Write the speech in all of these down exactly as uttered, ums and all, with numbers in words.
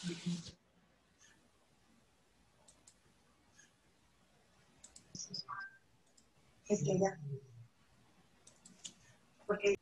Es que ya. Porque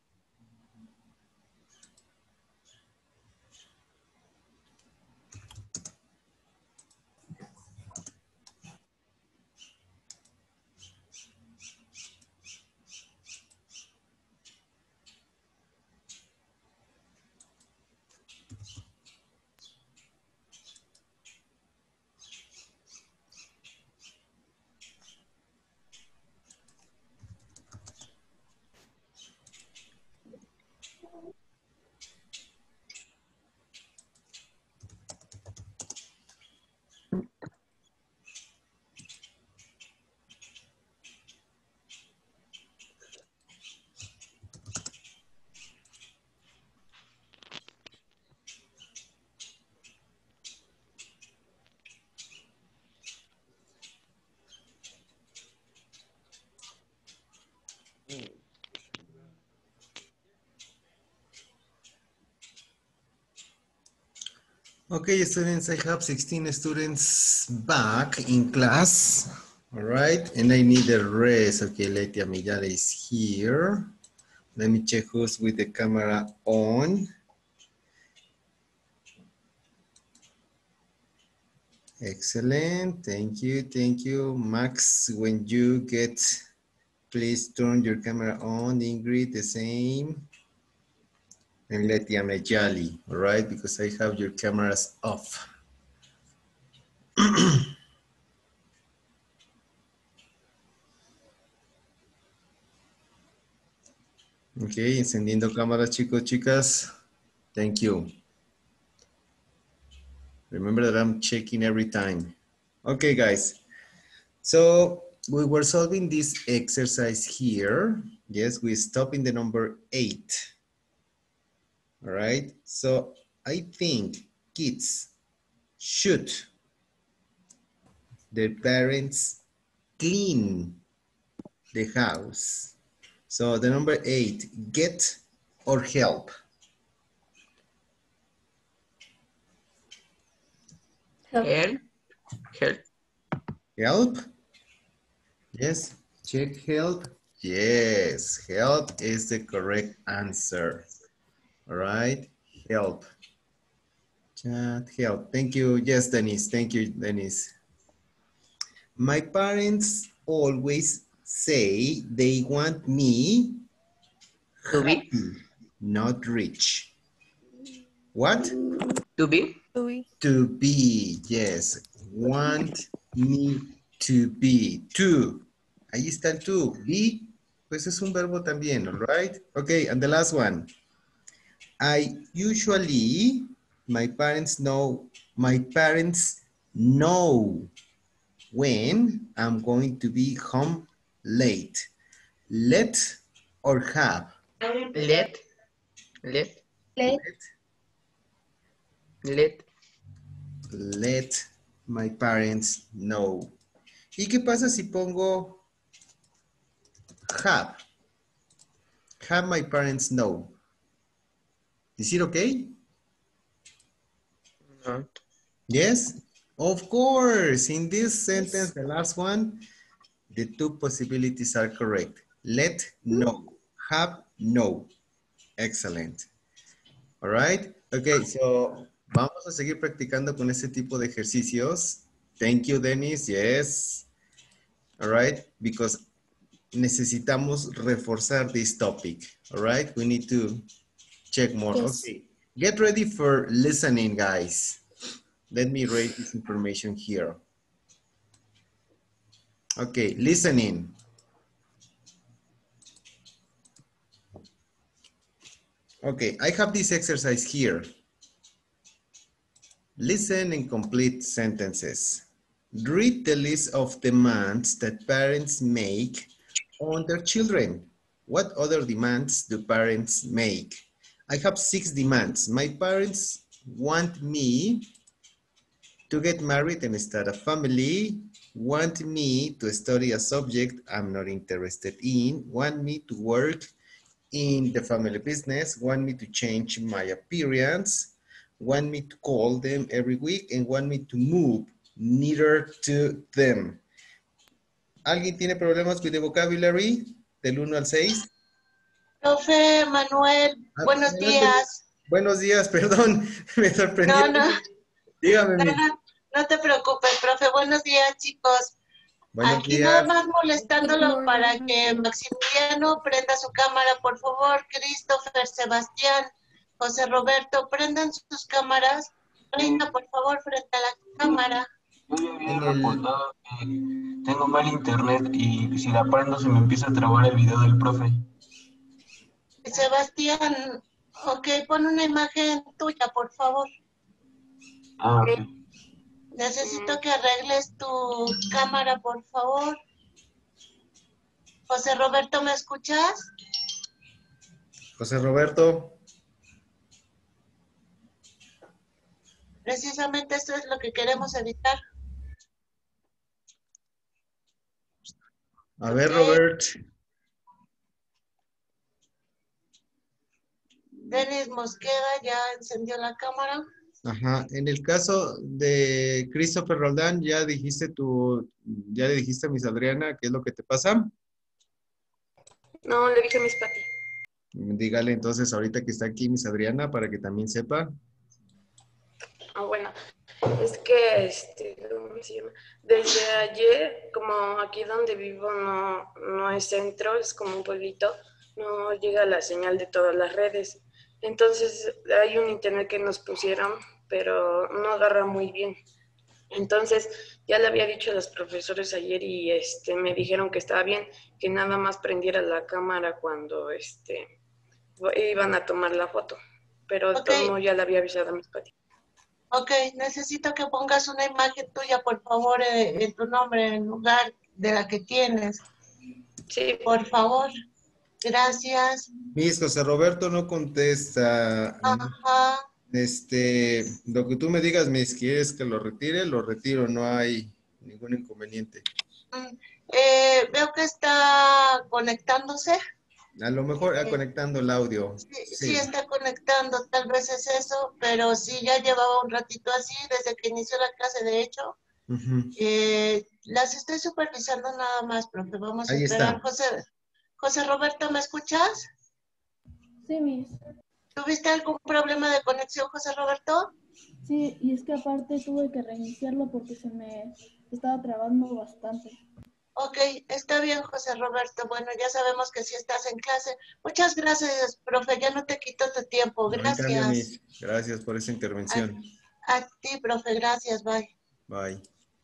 Okay, students, I have sixteen students back in class. All right, and I need the rest. Okay, Letia Millada is here. Let me check who's with the camera on. Excellent, thank you, thank you. Max, when you get, please turn your camera on. Ingrid, the same. And Letia Mejali, all right, because I have your cameras off. Ok, encendiendo cámaras, chicos, chicas. Thank you. Remember that I'm checking every time. Okay, guys. So we were solving this exercise here. Yes, we stop in the number eight. All right. So I think kids should their parents clean the house. So the number eight, get or help. Help. Help. Help? Yes, check help. Yes, help is the correct answer. All right, help. Chat, help. Thank you. Yes, Denise. Thank you, Denise. My parents always say they want me To be. happy, not rich. What? To be. To be. To be, yes. Want me to be. To. Ahí está el to. Be, pues es un verbo también, all right? Okay, and the last one. I usually, my parents know, my parents know when I'm going to be home late. Let or have? Let. Let. le, Let. Let my parents know. ¿Y qué pasa si pongo have? Have my parents know. Is it okay? No. Yes? Of course. In this sentence, the last one, the two possibilities are correct. Let know. Have no. Excellent. All right. Okay, so vamos a seguir practicando con este tipo de ejercicios. Thank you, Dennis. Yes. All right. Because necesitamos reforzar this topic. All right. We need to check more. Yes. Okay. Get ready for listening, guys. Let me write this information here. Okay, listening. Okay, I have this exercise here. Listen and complete sentences. Read the list of demands that parents make on their children. What other demands do parents make? I have six demands. My parents want me to get married and start a family, want me to study a subject I'm not interested in, want me to work in the family business, want me to change my appearance, want me to call them every week and want me to move nearer to them. ¿Alguien tiene problemas with the vocabulary del uno al seis? Profe Manuel, Ah, buenos adelante. días. Buenos días, perdón, me sorprendió. No, no, Dígame, no, Miss. no, no te preocupes, profe. Buenos días, chicos. Buenos Aquí días. nada más molestándolo para que Maximiliano prenda su cámara, por favor. Christopher, Sebastián, José Roberto, prendan sus cámaras. Reina, por favor, frente a la cámara. Yo ya En había el- reportado que tengo mal internet y si la prendo se me empieza a trabar el video del profe. Sebastián, ok, pon una imagen tuya, por favor. Ah, ok. Necesito que arregles tu cámara, por favor. José Roberto, ¿me escuchas? José Roberto. Precisamente esto es lo que queremos evitar. A ver, Ok. Robert. Denis Mosqueda ya encendió la cámara. Ajá. En el caso de Christopher Roldán, ya dijiste tu, ya le dijiste a Miss Adriana qué es lo que te pasa. No, le dije a Miss Patty. Dígale entonces ahorita que está aquí Miss Adriana para que también sepa. Ah, bueno, es que, este, ¿cómo se llama? Desde ayer, como aquí donde vivo no, no es centro, es como un pueblito, no llega la señal de todas las redes. Entonces, hay un internet que nos pusieron, pero no agarra muy bien. Entonces, ya le había dicho a los profesores ayer y este, me dijeron que estaba bien, que nada más prendiera la cámara cuando este, iban a tomar la foto. Pero de Ok. todos modos ya le había avisado a mis patios. Ok, necesito que pongas una imagen tuya, por favor, eh, en tu nombre, en lugar de la que tienes. Sí, Por favor. Gracias. Miss José Roberto no contesta. Ajá. Este, lo que tú me digas, Miss, ¿quieres que lo retire? Lo retiro, no hay ningún inconveniente. Mm, eh, veo que está conectándose. A lo mejor ah, conectando el audio. Sí, Sí. sí está conectando, tal vez es eso, pero sí ya llevaba un ratito así desde que inició la clase, de hecho. Ujú. Eh, las estoy supervisando nada más, profe. Vamos a Ahí esperar. está. José, José Roberto, ¿me escuchas? Sí, Miss. ¿Tuviste algún problema de conexión, José Roberto? Sí, y es que aparte tuve que reiniciarlo porque se me estaba trabando bastante. Ok, está bien, José Roberto. Bueno, ya sabemos que sí estás en clase. Muchas gracias, profe. Ya no te quito tu tiempo. No, en cambio, Gracias. Miss, gracias por esa intervención. A, a ti, profe. Gracias. Bye. Bye.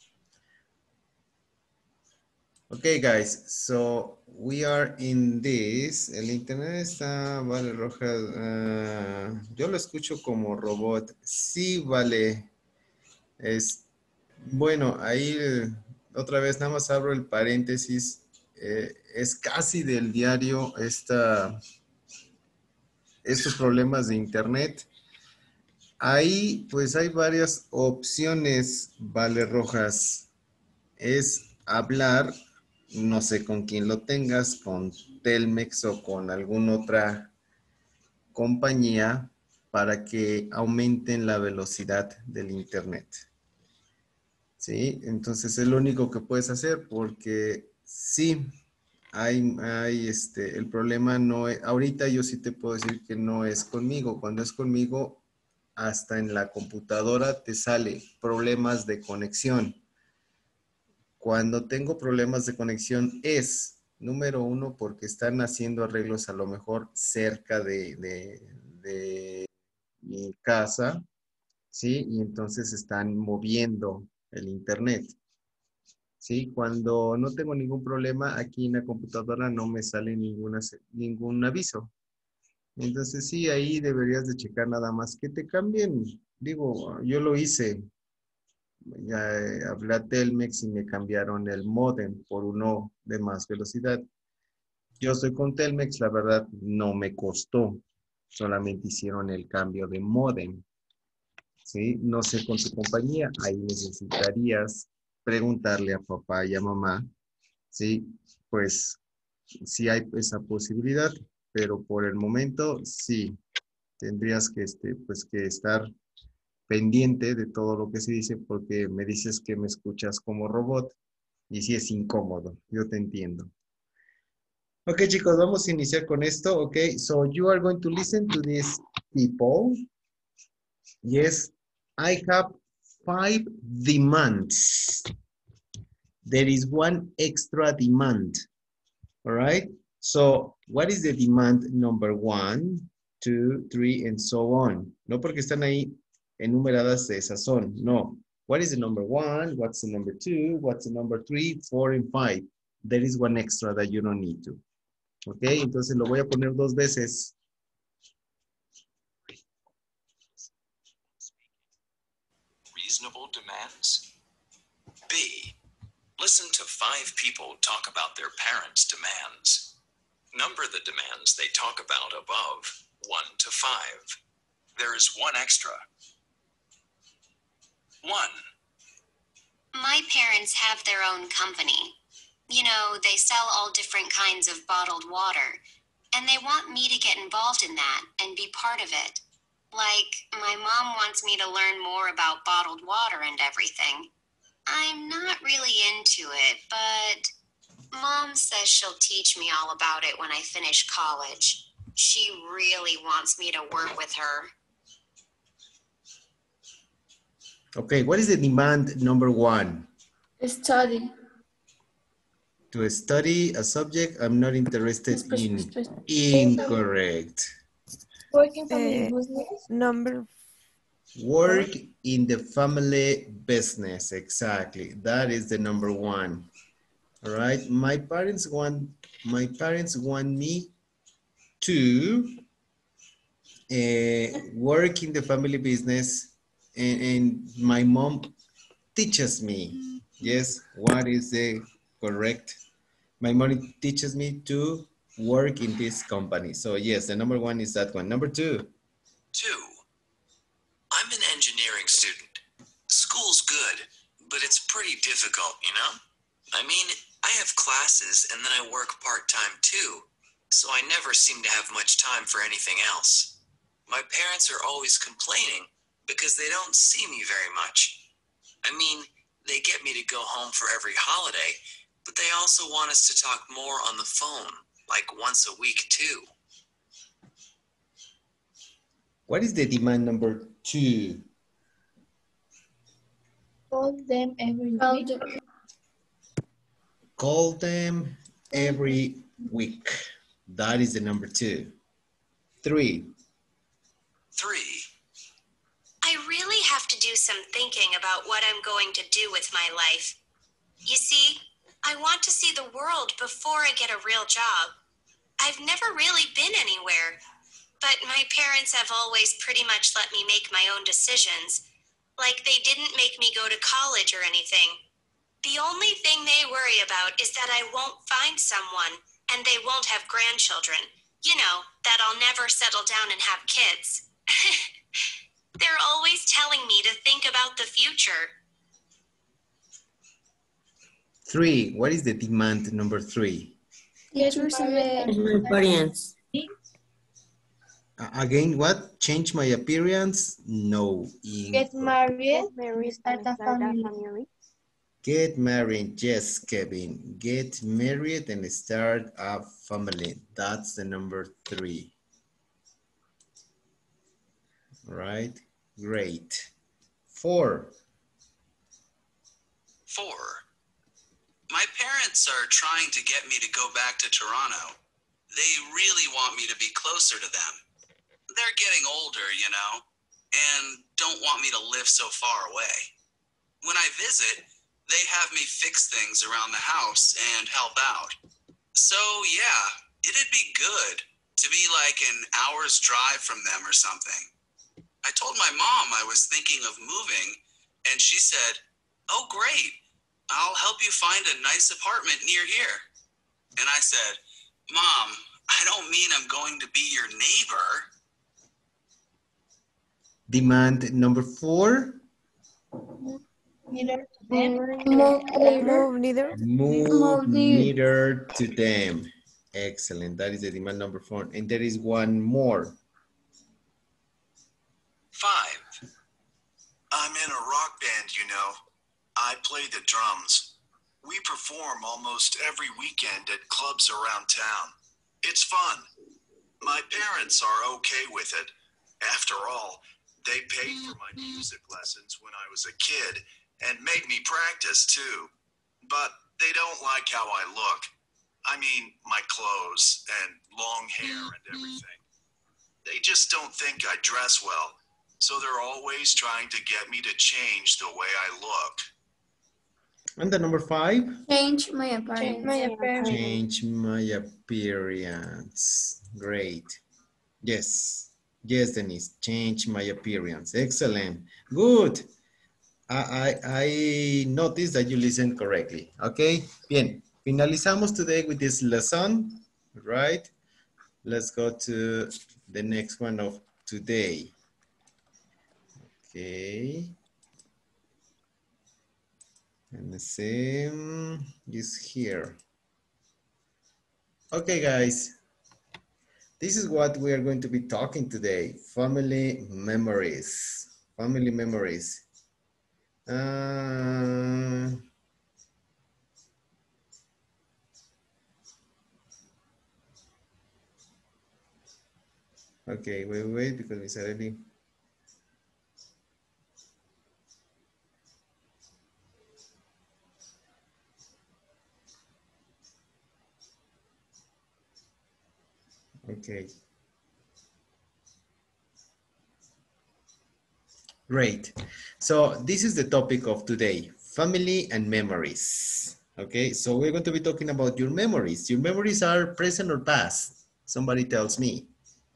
Okay, guys, so we are in this. El internet está, vale, Roja. ah, yo lo escucho como robot. Sí, vale. Es, bueno, ahí eh, otra vez nada más abro el paréntesis. Eh, es casi del diario esta, estos problemas de internet. Ahí pues hay varias opciones, vale, Rojas. Es hablar, no sé con quién lo tengas, con Telmex o con alguna otra compañía para que aumenten la velocidad del internet. ¿Sí? Entonces es lo único que puedes hacer porque sí, hay, hay este, el problema no es, ahorita yo sí te puedo decir que no es conmigo. Cuando es conmigo, hasta en la computadora te sale problemas de conexión. Cuando tengo problemas de conexión es, número uno, porque están haciendo arreglos a lo mejor cerca de, de, de mi casa, ¿sí? Y entonces están moviendo el internet, ¿sí? Cuando no tengo ningún problema, aquí en la computadora no me sale ninguna, ningún aviso. Entonces sí, ahí deberías de checar nada más que te cambien. Digo, yo lo hice. Ya eh, hablé a Telmex y me cambiaron el módem por uno de más velocidad. Yo estoy con Telmex, la verdad no me costó. Solamente hicieron el cambio de módem. ¿Sí? No sé con tu compañía. Ahí necesitarías preguntarle a papá y a mamá. ¿Sí? Pues sí hay esa posibilidad, pero por el momento sí tendrías que, este, pues, que estar pendiente de todo lo que se dice porque me dices que me escuchas como robot y sí es incómodo. Yo te entiendo. Ok, chicos, vamos a iniciar con esto. Ok, so you are going to listen to these people. Yes, I have five demands. There is one extra demand. All right. So what is the demand number one, two, three, and so on? No porque están ahí enumeradas de esa son. No. What is the number one? What's the number two? What's the number three, four, and five? There is one extra that you don't need to. Ok, entonces lo voy a poner dos veces. Reasonable demands. B. Listen to five people talk about their parents' demands. Number the demands they talk about above, one to five. There is one extra. One. My parents have their own company. You know, they sell all different kinds of bottled water, and they want me to get involved in that and be part of it. Like, my mom wants me to learn more about bottled water and everything. I'm not really into it, but Mom says she'll teach me all about it when I finish college. She really wants me to work with her. Okay, what is the demand number one? Study. To study a subject I'm not interested in. Especially- Incorrect. Working family Eh, business. Number Work in the family business. Exactly. That is the number one. All right. My parents want my parents want me to uh, work in the family business, and, and my mom teaches me. Yes. What is the correct? My mom teaches me to work in this company. So yes, the number one is that one. Number two. Two. I'm an engineering student. School's good, but it's pretty difficult, you know? I mean, I have classes and then I work part-time too, so I never seem to have much time for anything else. My parents are always complaining because they don't see me very much. I mean, they get me to go home for every holiday, but they also want us to talk more on the phone, like once a week too. What is the demand number two? Call them every week. Call them every week. That is the number two. Three. Three. I really have to do some thinking about what I'm going to do with my life. You see, I want to see the world before I get a real job. I've never really been anywhere, but my parents have always pretty much let me make my own decisions. Like they didn't make me go to college or anything. The only thing they worry about is that I won't find someone and they won't have grandchildren. You know, that I'll never settle down and have kids. They're always telling me to think about the future. Three. What is the demand number three? Teachers and My parents. Uh, again, what? Change my appearance? No. get married, Married start a family. Get married. Yes, Kevin. Get married and start a family. That's the number three. All right. Great. Four. Four. My parents are trying to get me to go back to Toronto. They really want me to be closer to them. They're getting older, you know, and don't want me to live so far away. When I visit, they have me fix things around the house and help out. So yeah, it'd be good to be like an hour's drive from them or something. I told my mom I was thinking of moving, and she said, "Oh, great. I'll help you find a nice apartment near here." And I said, "Mom, I don't mean I'm going to be your neighbor." Demand number four. Neither to them. move neither. Move nearer to them. Excellent. That is the demand number four. And there is one more. Five. a rock band, you know. I play the drums. We perform almost every weekend at clubs around town. It's fun. My parents are okay with it. After all, they paid for my music lessons when I was a kid and made me practice too. But they don't like how I look. I mean, my clothes and long hair and everything. They just don't think I dress well, so they're always trying to get me to change the way I look. And the number five? Change my appearance. My appearance. Change my appearance. Great. Yes. Yes, Denise. Change my appearance. Excellent. Good. I, I, I noticed that you listened correctly. Okay. Bien. Finalizamos today with this lesson. Right. Let's go to the next one of today. Okay. And the same is here. Okay, guys. This is what we are going to be talking today. Family memories. Family memories. Uh, okay, wait, wait, because it's already. Okay. Great. So this is the topic of today, family and memories. Okay, so we're going to be talking about your memories. Your memories are present or past? Somebody tells me.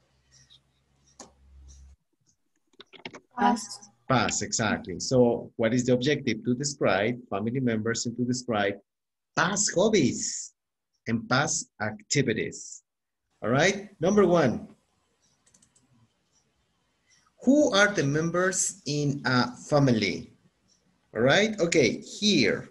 Past. Past, exactly. So what is the objective? To describe family members and to describe past hobbies and past activities. All right, number one. Who are the members in a family? All right, okay, here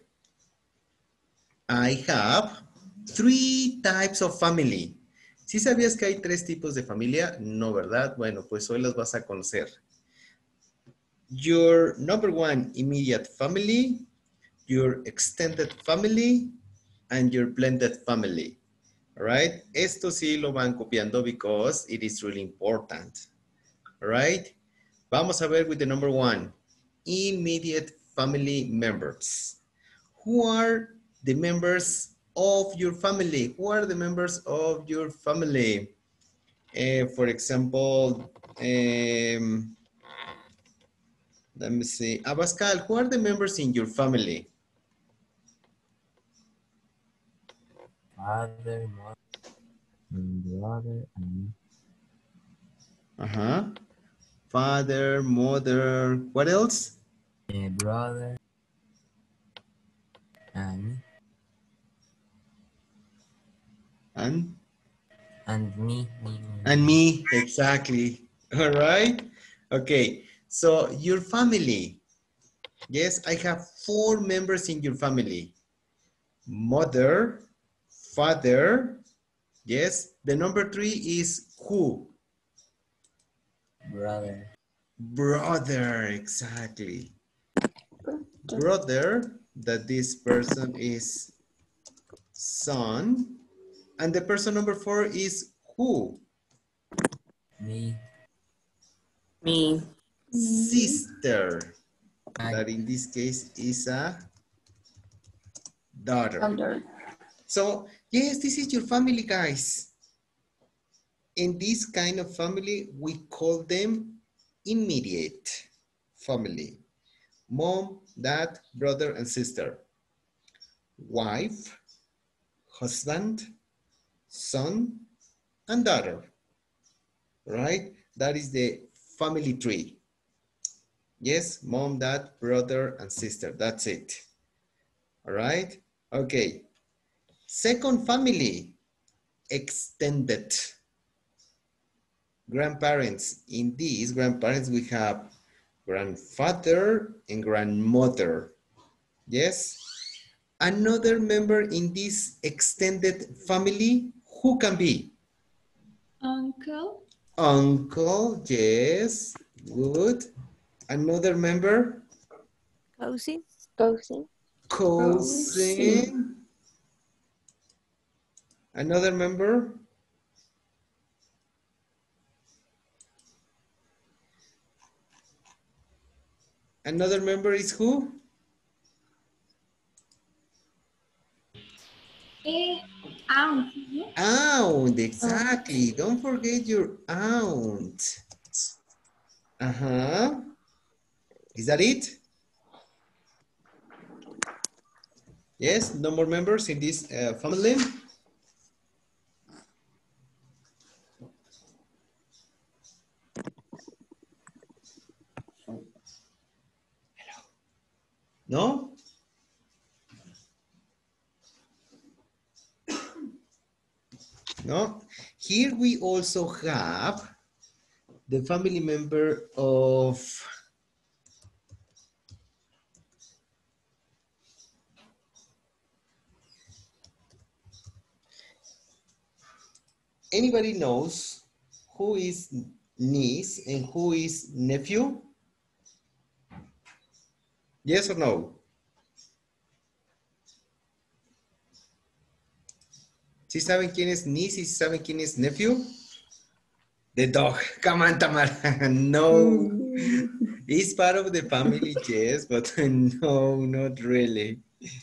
I have three types of family. ¿Sí sabías que hay tres tipos de familia? No, ¿verdad? Bueno, pues hoy las vas a conocer. Your number one immediate family, your extended family, and your blended family. All right, esto sí lo van copiando because it is really important. All right, vamos a ver with the number one, immediate family members. Who are the members of your family? Who are the members of your family? Uh, for example, um, let me see, Abascal, who are the members in your family? Father, mother, and brother, and Uh-huh. Father, mother, what else? a brother, and And? and me, me, me. And me, exactly. All right. Okay, so your family. Yes, I have four members in your family. Mother, father. Yes, the number three is who? Brother. Brother, exactly. Brother, that this person is son. And the person number four is who? Me. Me. Sister. I, That in this case is a daughter. Daughter. So, yes, this is your family, guys. In this kind of family, we call them immediate family. Mom, dad, brother, and sister. Wife, husband, son, and daughter. Right? That is the family tree. Yes, mom, dad, brother, and sister. That's it. All right? Okay. Second family, extended. Grandparents. In these grandparents, we have grandfather and grandmother. Yes? Another member in this extended family, who can be? Uncle. Uncle, yes, good. Another member? Cousin. Cousin. Cousin. Another member? Another member is who? Eh, aunt. Aunt, exactly. Don't forget your aunt. Uh-huh. Is that it? Yes, no more members in this uh, family? No? No? Here we also have the family member of anybody knows who is niece and who is nephew? Yes or no? ¿Sí saben quién es niece y sí saben quién es nephew? The dog. Come on, Tamara. No. It's part of the family, yes, but no, not really.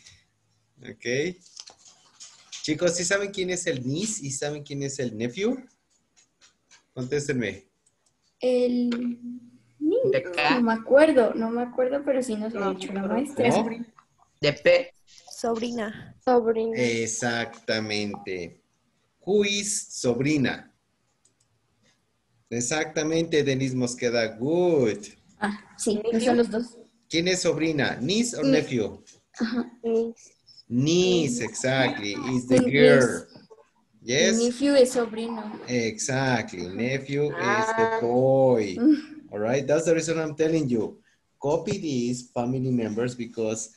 Okay. Chicos, ¿sí saben quién es el niece y saben quién es el nephew? Contéstenme. El... No me acuerdo, no me acuerdo, pero sí nos lo ha dicho la maestra. ¿No? De P. Sobrina. Sobrina. Exactamente. Who is sobrina? Exactamente, Denise Mosqueda. Good. Ah, sí, que son los dos. ¿Quién es sobrina? Niece or Niece. nephew? Ajá. Niece. Niece, exactly. Is the Niece. girl. Y Yes? nephew es sobrino. Exactly. Nephew is the Ah. boy. All right. That's the reason I'm telling you. Copy these family members because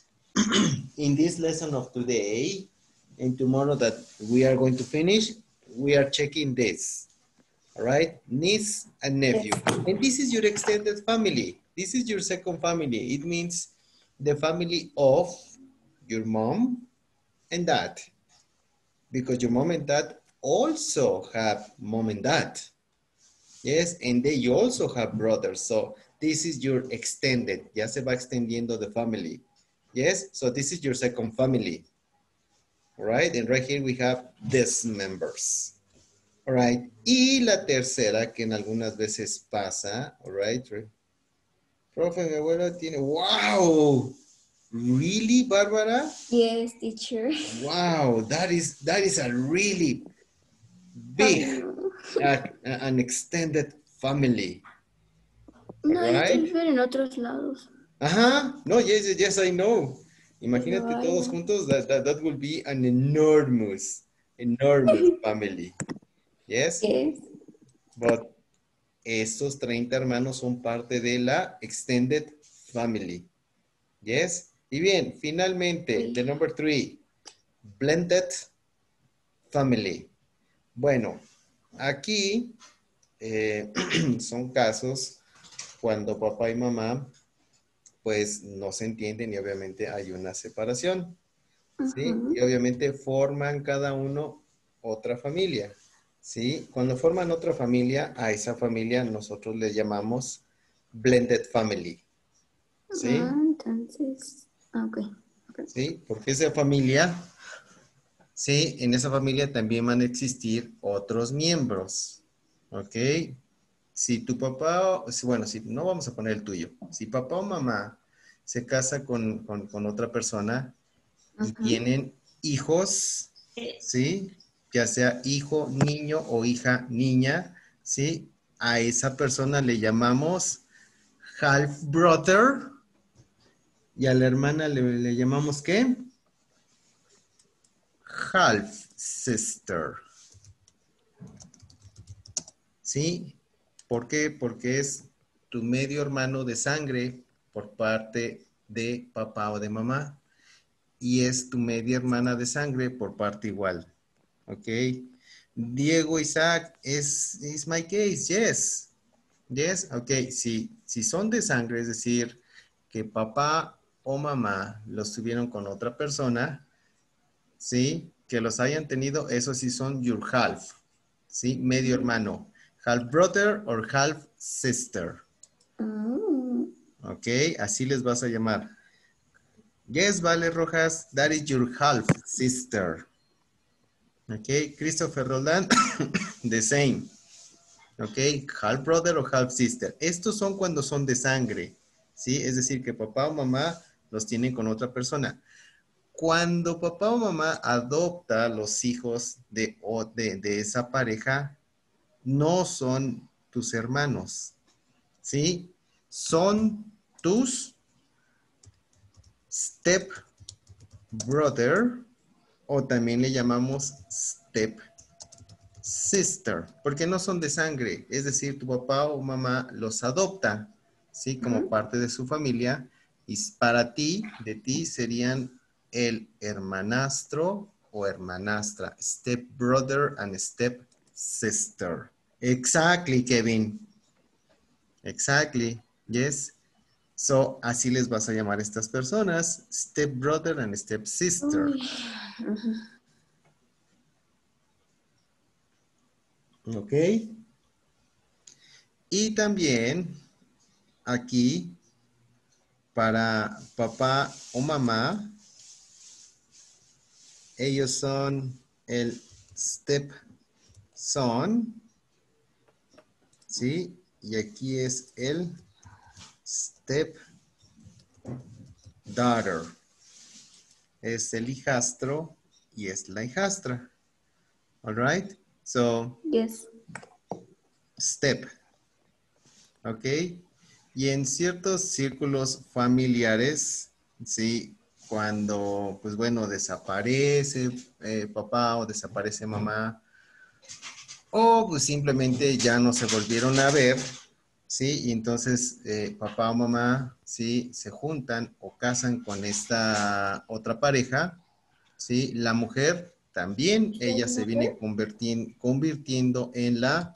in this lesson of today and tomorrow that we are going to finish, we are checking this. All right. Niece and nephew. And this is your extended family. This is your second family. It means the family of your mom and dad. Because your mom and dad also have mom and dad. Yes, and they also have brothers. So this is your extended. Ya se va extendiendo the family. Yes, so this is your second family. All right, and right here we have these members. All right, y la tercera que en algunas veces pasa. All right, profe, mi abuelo tiene, wow. Really, Barbara? Yes, teacher. Wow, that is that is a really big, uh, an extended family. No, Right? hay que en otros lados. Ajá, no, yes, yes, yes, I know. Imagínate No, todos no. juntos, that, that, that will be an enormous, enormous family. Yes? Yes. But estos treinta hermanos son parte de la extended family. Yes? Y bien, finalmente, the number three, blended family. Bueno, aquí eh, son casos cuando papá y mamá pues no se entienden y obviamente hay una separación. ¿Sí? Ujú. Y obviamente forman cada uno otra familia. ¿Sí? Cuando forman otra familia, a esa familia nosotros le llamamos blended family. ¿Sí? Ah, entonces, ah, ok. ¿Sí? Porque esa familia, sí, en esa familia también van a existir otros miembros. ¿Ok? Si tu papá, o- si- bueno, si no vamos a poner el tuyo. Si papá o mamá se casa con, con- con otra persona y Ajá. tienen hijos, ¿sí? Ya sea hijo, niño o hija, niña, ¿sí? A esa persona le llamamos half brother y a la hermana le, le llamamos ¿qué? Half sister. ¿Sí? ¿Por qué? Porque es tu medio hermano de sangre por parte de papá o de mamá. Y es tu media hermana de sangre por parte igual. ¿Ok? Diego Isaac, es is my case, yes. Yes, ok. Si, si son de sangre, es decir, que papá o mamá los tuvieron con otra persona, ¿sí? Que los hayan tenido, esos sí son your half, ¿sí? Medio hermano. Half brother or half sister. Mm. Ok, así les vas a llamar. Yes, Vale Rojas, that is your half sister. Ok, Christopher Roland, the same. Ok, half brother o half sister. Estos son cuando son de sangre, ¿sí? Es decir, que papá o mamá los tienen con otra persona. Cuando papá o mamá adopta los hijos de, o de, de esa pareja, no son tus hermanos, ¿sí? Son tus step brother o también le llamamos step sister, porque no son de sangre, es decir, tu papá o mamá los adopta, ¿sí? Como Ujú. parte de su familia y para ti, de ti serían el hermanastro o hermanastra, step brother and step sister. Exactly, Kevin. Exactly, yes. So, así les vas a llamar a estas personas, step brother and step sister. Uy. Ujú. Ok. Y también aquí para papá o mamá, ellos son el step son, ¿sí? Y aquí es el step daughter. Es el hijastro y es la hijastra. All right? So, Yes. step. ¿Ok? Y en ciertos círculos familiares, ¿sí? Cuando, pues bueno, desaparece eh, papá o desaparece mamá, o pues simplemente ya no se volvieron a ver, ¿sí? Y entonces eh, papá o mamá, ¿sí? Se juntan o casan con esta otra pareja, ¿sí? La mujer también, ella se viene convirtiendo, convirtiendo en la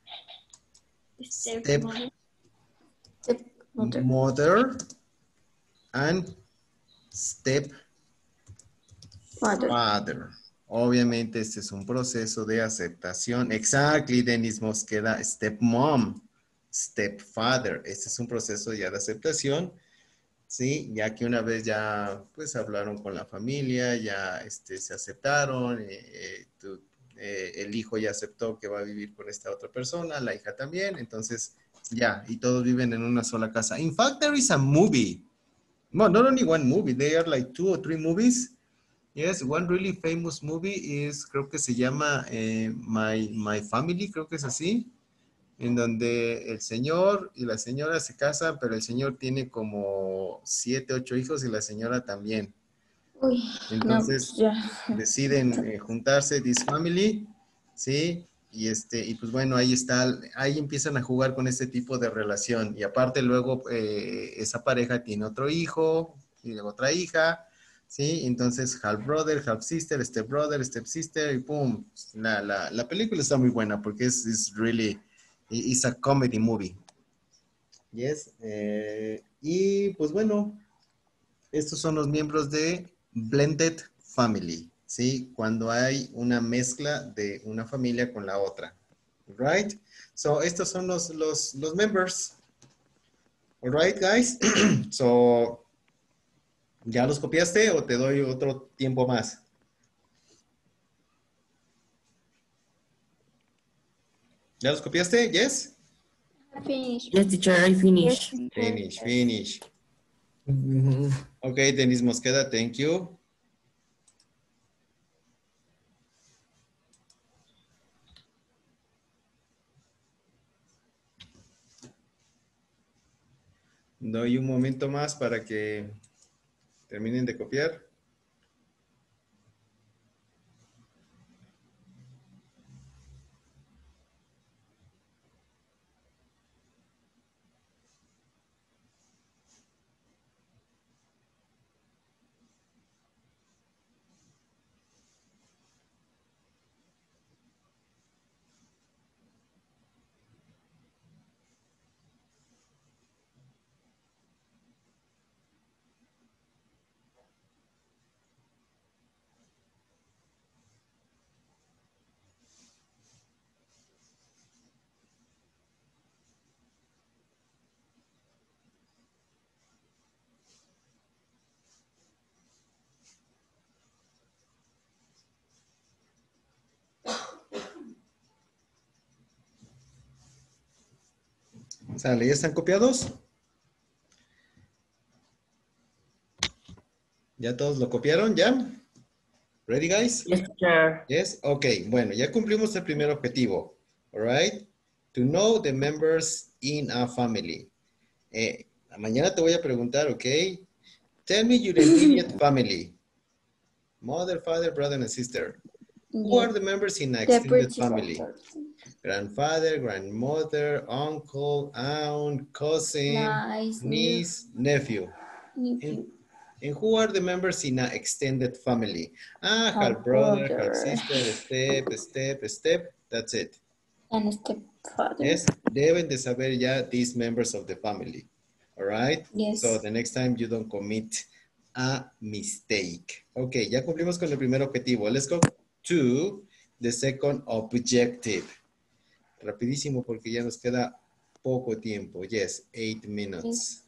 step Stepmother. mother and step Father. father. Obviamente este es un proceso de aceptación. Exactly, Denis Mosqueda, stepmom, stepfather. Este es un proceso ya de aceptación, ¿sí? Ya que una vez ya pues hablaron con la familia, ya este, se aceptaron, eh, eh, tú, eh, el hijo ya aceptó que va a vivir con esta otra persona, la hija también, entonces ya, y todos viven en una sola casa. In fact, there is a movie. Well, not only one movie, there are like two or three movies. Yes, one really famous movie is, creo que se llama eh, My, My Family, creo que es así, en donde el señor y la señora se casan, pero el señor tiene como siete, ocho hijos y la señora también. Uy, no, pues Entonces ya. deciden eh, juntarse, this family, ¿sí? Y, este, y pues bueno, ahí está, ahí empiezan a jugar con este tipo de relación. Y aparte luego eh, esa pareja tiene otro hijo y luego otra hija, ¿sí? Entonces half brother, half sister, step brother, step sister y pum. La, la, la película está muy buena porque es, es really, it's a comedy movie. Yes. Eh, y pues bueno, estos son los miembros de Blended Family, ¿sí? Cuando hay una mezcla de una familia con la otra, right? So, estos son los, los, los members. All right, guys? So, ¿ya los copiaste o te doy otro tiempo más? ¿Ya los copiaste? Yes? Finish. Yes, teacher, I Yes, finish. teacher. Finish, finish. Mhm. Okay, Denise Mosqueda, thank you. Doy un momento más para que terminen de copiar. Sale, ¿ya están copiados? ¿Ya todos lo copiaron? ¿Ya? ¿Ready, guys? Yes, teacher. Yes? Ok, bueno, ya cumplimos el primer objetivo. All right? To know the members in a family. Eh, mañana te voy a preguntar, ok? Tell me your immediate family. Mother, father, brother, and sister. Who are Yes. the members in an The extended British family? actors. Grandfather, grandmother, uncle, aunt, cousin, Nice. niece, nephew. Nephew. And who are the members in an extended family? Ah, Her half brother, brother. half sister, step, step, step. That's it. And stepfather. Yes, deben de saber ya these members of the family. All right? Yes. So the next time you don't commit a mistake. Ok, ya cumplimos con el primer objetivo. Let's go to the second objective. Rapidísimo porque ya nos queda poco tiempo. Yes, eight minutes.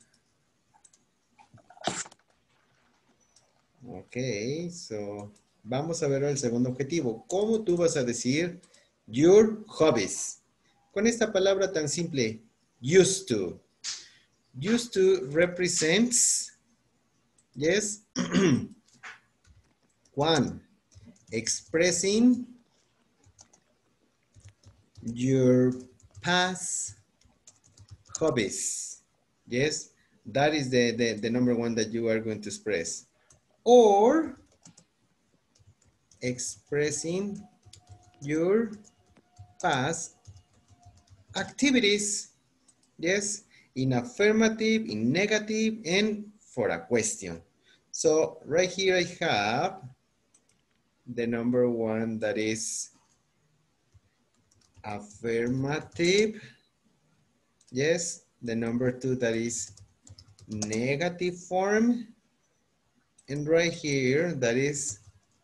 Ok, so vamos a ver el segundo objetivo. ¿Cómo tú vas a decir your hobbies? Con esta palabra tan simple, used to. Used to represents, yes, one, expressing your past hobbies. Yes, that is the, the, the number one that you are going to express. Or expressing your past activities. Yes, in affirmative, in negative, and for a question. So right here I have the number one that is affirmative. Yes, the number two that is negative form. And right here, that is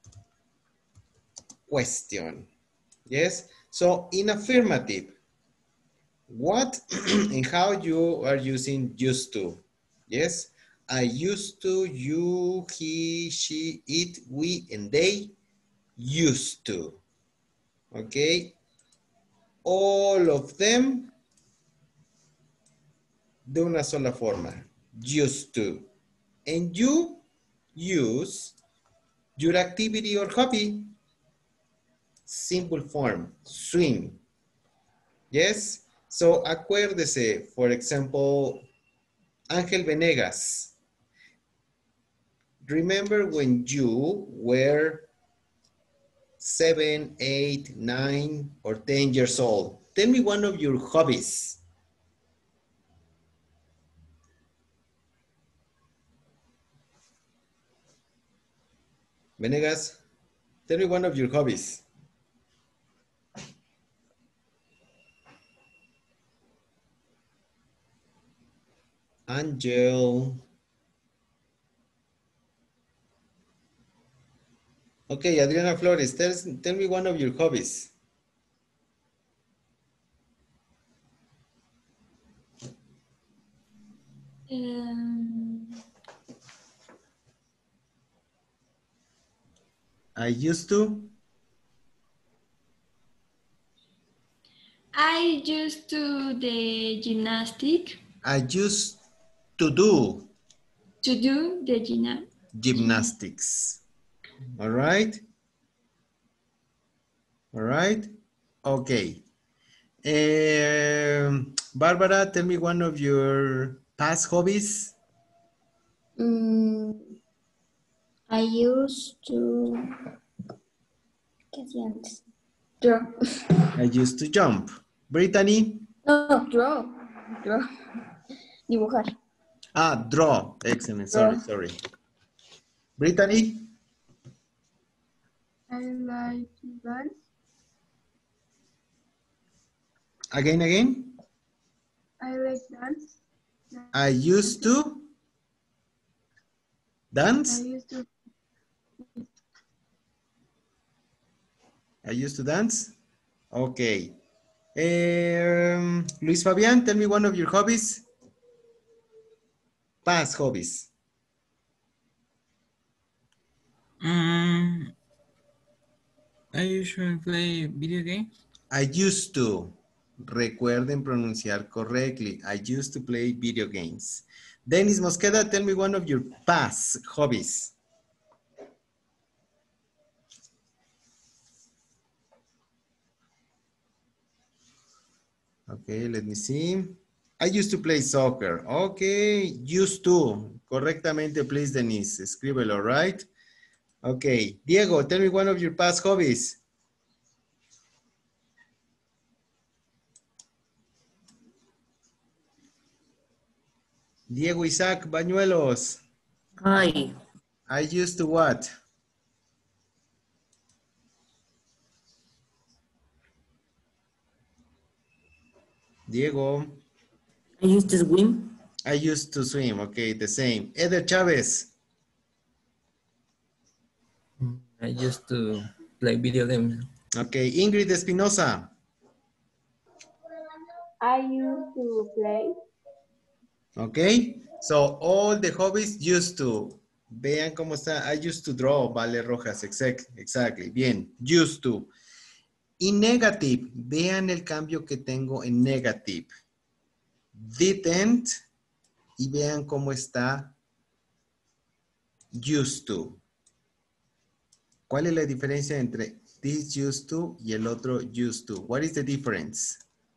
question. Yes, so in affirmative, what and how you are using used to. Yes, I used to, you, he, she, it, we, and they used to. Okay, all of them de una sola forma, used to. And you use your activity or hobby, simple form, swim. Yes, so acuérdese, for example, Ángel Venegas. Remember when you were seven, eight, nine, or ten years old? Tell me one of your hobbies. Venegas, tell me one of your hobbies. Angel. Okay, Adriana Flores, tell, tell me one of your hobbies. Um, I used to. I used to do the gymnastic. I used to do. To do the gymna Gymnastics. All right. All right. Okay. Um, Barbara, tell me one of your past hobbies. mm, I used to... ¿Qué hacía antes? Draw. I used to jump. Brittany? No, draw. Draw. Dibujar. Ah, draw. Excellent. Sorry, Draw. sorry. Brittany? I like to dance. Again, again? I like dance. I used to dance. I used to. I used to dance. Okay. Um, Luis Fabian, tell me one of your hobbies. Past hobbies. Um, I usually play video games. I used to. recuerden pronunciar correctly. I used to play video games. Dennis Mosqueda, tell me one of your past hobbies. Okay, let me see. I used to play soccer. Okay, used to. Correctamente, please, Denise. Escríbelo, right? Okay. Diego, tell me one of your past hobbies. Diego Isaac Bañuelos. Hi. I used to what? Diego. I used to swim. I used to swim. Okay, the same. Eder Chavez. I used to play video games. Okay, Ingrid Espinosa. I used to play. Okay, so all the hobbies used to. Vean cómo está. I used to draw, Vale Rojas. Exact, exactly. Bien, used to. Y negative, vean el cambio que tengo en negative. Didn't, y vean cómo está used to. ¿Cuál es la diferencia entre this used to y el otro used to? What is the difference?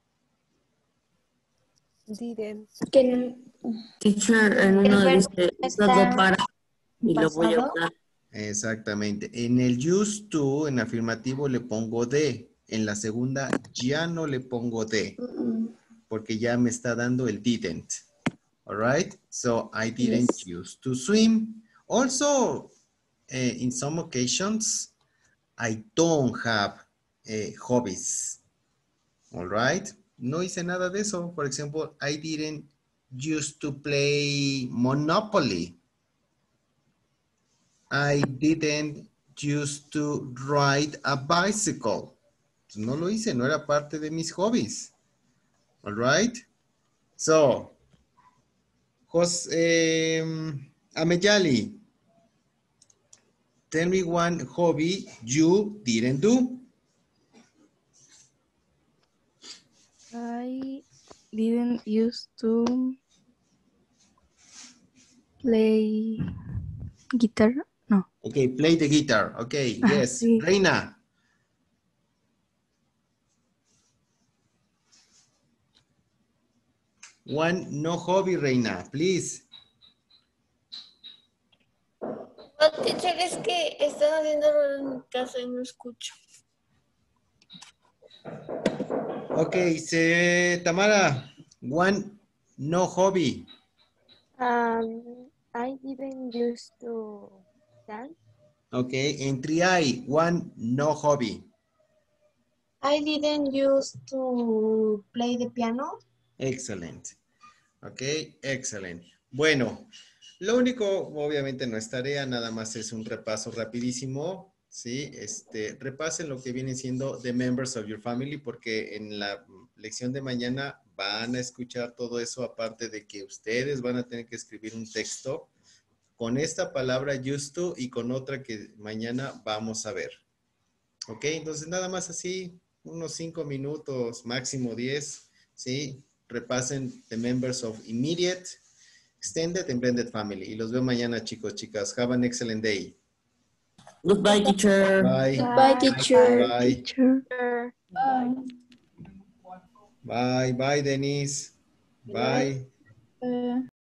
Didn't. Que Teacher, en uno verbo dice, está todo para y lo voy a pasado. usar. Exactamente. En el used to, en afirmativo, le pongo de. En la segunda, ya no le pongo de. Porque ya me está dando el didn't. All right? So, I didn't Yes. use to swim. Also, uh, in some occasions, I don't have uh, hobbies. All right? No hice nada de eso. For example, I didn't used to play Monopoly. I didn't used to ride a bicycle. No lo hice, no era parte de mis hobbies. All right? So, José um, Ameyali, tell me one hobby you didn't do. I didn't used to play guitar. No. Okay, play the guitar. Okay, Ah, yes. sí. Reina. One no hobby, Reina, please. No, teacher, es que están haciendo ruido en mi casa y no escucho. Okay, se, Tamara, one no hobby. Um, I didn't used to dance. Okay, en Triay, one no hobby. I didn't used to play the piano. Excellent. Ok, excellent. Bueno, lo único, obviamente no es tarea, nada más es un repaso rapidísimo, ¿sí? Este, repasen lo que vienen siendo the members of your family, porque en la lección de mañana van a escuchar todo eso, aparte de que ustedes van a tener que escribir un texto con esta palabra used to y con otra que mañana vamos a ver. Ok, entonces nada más así, unos cinco minutos, máximo diez, ¿sí? Repasen the members of immediate, extended, and blended family. Y los veo mañana, chicos, chicas. Have an excellent day. Goodbye, teacher. Bye. Goodbye, teacher. Bye. Teacher. Bye. Bye, bye, Denise. Bye. Eh,